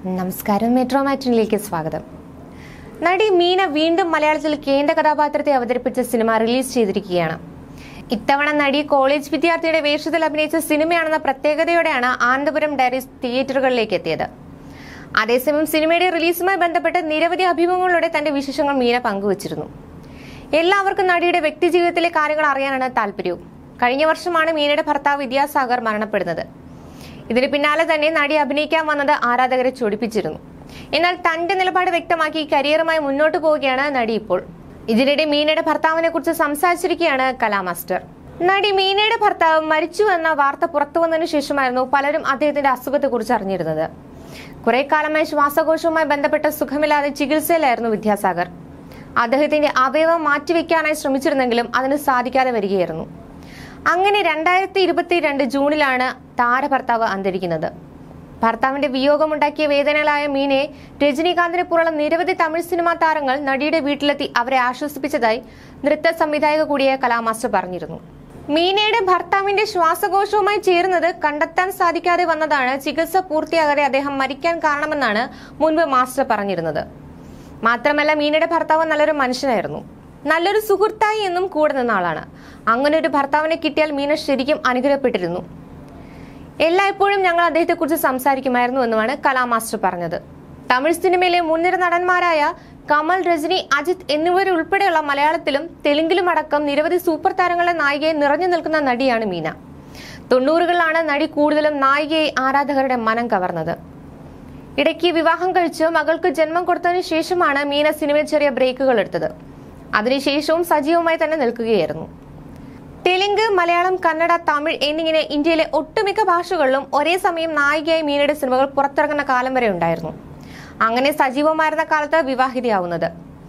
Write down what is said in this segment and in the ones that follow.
നമസ്കാരം, മെട്രോ മാറ്റിനിലേക്ക് സ്വാഗതം. നടി മീന വീണ്ടും മലയാളത്തിൽ കേന്ദ്ര കഥാപാത്രത്തെ അവതരിപ്പിച്ച സിനിമ റിലീസ് ചെയ്തിരിക്കുകയാണ്. ഇത്തവണ നടി കോളേജ് വിദ്യാർത്ഥിയുടെ വേഷത്തിൽ അഭിനയിച്ച സിനിമയാണെന്ന പ്രത്യേകതയോടെയാണ് ആനന്ദപുരം ഡയറീസ് തിയേറ്ററുകളിലേക്ക് എത്തിയത്. അതേസമയം സിനിമയുടെ റിലീസുമായി ബന്ധപ്പെട്ട് നിരവധി അഭിമുഖങ്ങളിലൂടെ തന്റെ വിശേഷങ്ങൾ മീന പങ്കുവച്ചിരുന്നു. എല്ലാവർക്കും നടിയുടെ വ്യക്തിജീവിതത്തിലെ കാര്യങ്ങൾ അറിയാനാണ് താല്പര്യവും. കഴിഞ്ഞ വർഷമാണ് മീനയുടെ ഭർത്താവ് വിദ്യാസാഗർ മരണപ്പെടുന്നത്. ഇതിന് പിന്നാലെ തന്നെ നടി അഭിനയിക്കാൻ വന്നത് ആരാധകരെ ചൊടിപ്പിച്ചിരുന്നു. എന്നാൽ തന്റെ നിലപാട് വ്യക്തമാക്കി കരിയറുമായി മുന്നോട്ട് പോവുകയാണ് നടി ഇപ്പോൾ. ഇതിനിടെ മീനയുടെ ഭർത്താവിനെ കുറിച്ച് സംസാരിച്ചിരിക്കുകയാണ് കലാമാസ്റ്റർ. നടി മീനയുടെ ഭർത്താവ് മരിച്ചു എന്ന വാർത്ത പുറത്തു വന്നതിനു ശേഷമായിരുന്നു പലരും അദ്ദേഹത്തിന്റെ അസുഖത്തെ കുറിച്ച് അറിഞ്ഞിരുന്നത്. കുറെ കാലമായി ശ്വാസകോശവുമായി ബന്ധപ്പെട്ട സുഖമില്ലാതെ ചികിത്സയിലായിരുന്നു വിദ്യാസാഗർ. അദ്ദേഹത്തിന്റെ അവയവം മാറ്റിവെക്കാനായി ശ്രമിച്ചിരുന്നെങ്കിലും അതിന് സാധിക്കാതെ വരികയായിരുന്നു. അങ്ങനെ 2022 ജൂണിലാണ് താരഭർത്താവ് അന്തരിക്കുന്നത്. ഭർത്താവിന്റെ വിയോഗമുണ്ടാക്കിയ വേദനകളായ മീനയെ രജനീകാന്തിനെ പോലുള്ള നിരവധി തമിഴ് സിനിമാ താരങ്ങൾ നടിയുടെ വീട്ടിലെത്തി അവരെ ആശ്വസിപ്പിച്ചതായി നൃത്ത സംവിധായക കൂടിയായ കലാമാസ്റ്റർ പറഞ്ഞിരുന്നു. മീനയുടെ ഭർത്താവിന്റെ ശ്വാസകോശവുമായി ചേരുന്നത് കണ്ടെത്താൻ സാധിക്കാതെ വന്നതാണ് ചികിത്സ പൂർത്തിയാകാതെ അദ്ദേഹം മരിക്കാൻ കാരണമെന്നാണ് മുൻപ് മാസ്റ്റർ പറഞ്ഞിരുന്നത്. മാത്രമല്ല, മീനയുടെ ഭർത്താവ് നല്ലൊരു മനുഷ്യനായിരുന്നു, നല്ലൊരു സുഹൃത്തായി എന്നും കൂടെ നിന്ന ആളാണ്. അങ്ങനെ ഒരു ഭർത്താവിനെ കിട്ടിയാൽ മീന ശരിക്കും അനുഗ്രഹപ്പെട്ടിരുന്നു. എല്ലായ്പ്പോഴും ഞങ്ങൾ അദ്ദേഹത്തെക്കുറിച്ച് സംസാരിക്കുമായിരുന്നു എന്നുമാണ് കലാമാസ്റ്റർ പറഞ്ഞത്. തമിഴ് സിനിമയിലെ മുൻനിര നടന്മാരായ കമൽ, രജനി, അജിത് എന്നിവരുൾപ്പെടെയുള്ള മലയാളത്തിലും തെലുങ്കിലും അടക്കം നിരവധി സൂപ്പർ താരങ്ങളുടെ നായികയെ നിറഞ്ഞു നിൽക്കുന്ന നടിയാണ് മീന. 90കളിലാണ് നടി കൂടുതലും നായികയെ ആരാധകരുടെ മനം കവർന്നത്. ഇടയ്ക്ക് വിവാഹം കഴിച്ച് മകൾക്ക് ജന്മം കൊടുത്തതിനു ശേഷമാണ് മീന സിനിമയിൽ ചെറിയ ബ്രേക്കുകൾ എടുത്തത്. അതിനുശേഷവും സജീവമായി തന്നെ നിൽക്കുകയായിരുന്നു. തെലുങ്ക്, മലയാളം, കന്നഡ, തമിഴ് എന്നിങ്ങനെ ഇന്ത്യയിലെ ഒട്ടുമിക്ക ഭാഷകളിലും ഒരേ സമയം നായികയായി മീനയുടെ സിനിമകൾ പുറത്തിറങ്ങുന്ന കാലം വരെ ഉണ്ടായിരുന്നു. അങ്ങനെ സജീവമായിരുന്ന കാലത്ത് വിവാഹിതയാവുന്നത്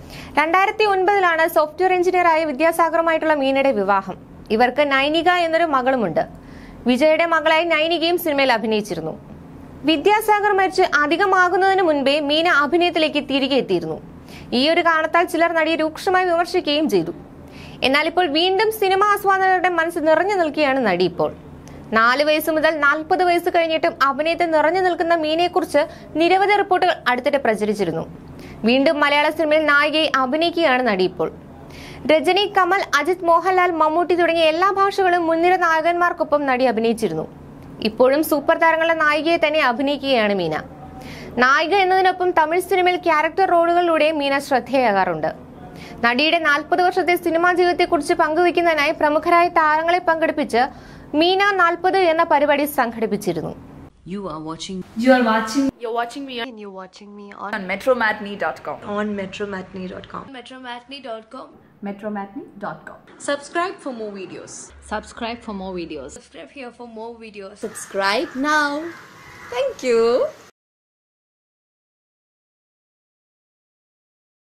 2009 സോഫ്റ്റ്വെയർ എഞ്ചിനീയറായ വിദ്യാസാഗറുമായിട്ടുള്ള മീനയുടെ വിവാഹം. ഇവർക്ക് നൈനിക എന്നൊരു മകളുമുണ്ട്. വിജയുടെ മകളായി നൈനികയും സിനിമയിൽ അഭിനയിച്ചിരുന്നു. വിദ്യാസാഗർ മരിച്ച് അധികമാകുന്നതിന് മുൻപേ മീന അഭിനയത്തിലേക്ക് തിരികെ എത്തിയിരുന്നു. ഈ ഒരു കാരണത്താൽ ചിലർ നടിയെ രൂക്ഷമായി വിമർശിക്കുകയും ചെയ്തു. എന്നാൽ ഇപ്പോൾ വീണ്ടും സിനിമാ ആസ്വാദകരുടെ മനസ്സ് നിറഞ്ഞു നിൽക്കുകയാണ് നടി. ഇപ്പോൾ 4 വയസ്സ് മുതൽ 40 വയസ്സ് കഴിഞ്ഞിട്ടും അഭിനയത്തിൽ നിറഞ്ഞു നിൽക്കുന്ന മീനയെക്കുറിച്ച് നിരവധി റിപ്പോർട്ടുകൾ അടുത്തിടെ പ്രചരിച്ചിരുന്നു. വീണ്ടും മലയാള സിനിമയിൽ നായികയെ അഭിനയിക്കുകയാണ് നടി ഇപ്പോൾ. രജനി, കമൽ, അജിത്, മോഹൻലാൽ, മമ്മൂട്ടി തുടങ്ങിയ എല്ലാ ഭാഷകളും മുൻനിര നായകന്മാർക്കൊപ്പം നടി അഭിനയിച്ചിരുന്നു. ഇപ്പോഴും സൂപ്പർ താരങ്ങളുടെ നായികയെ തന്നെ അഭിനയിക്കുകയാണ് മീന. നായിക എന്നതിനൊപ്പം തമിഴ് സിനിമയിൽ ക്യാരക്ടർ റോളുകളിലൂടെ മീന ശ്രദ്ധേയമാകാറുണ്ട്. നടിയുടെ 40 വർഷത്തെ സിനിമാ ജീവിതത്തെക്കുറിച്ച് പങ്കുവയ്ക്കുന്നതിനായി പ്രമുഖരായ താരങ്ങളെ പങ്കെടുപ്പിച്ച് മീന 40 എന്ന പരിപാടി സംഘടിപ്പിച്ചിരുന്നു. You're watching me on metromatney.com. metromatney.com. Subscribe for more videos. Subscribe here for more videos. Subscribe now. Thank you.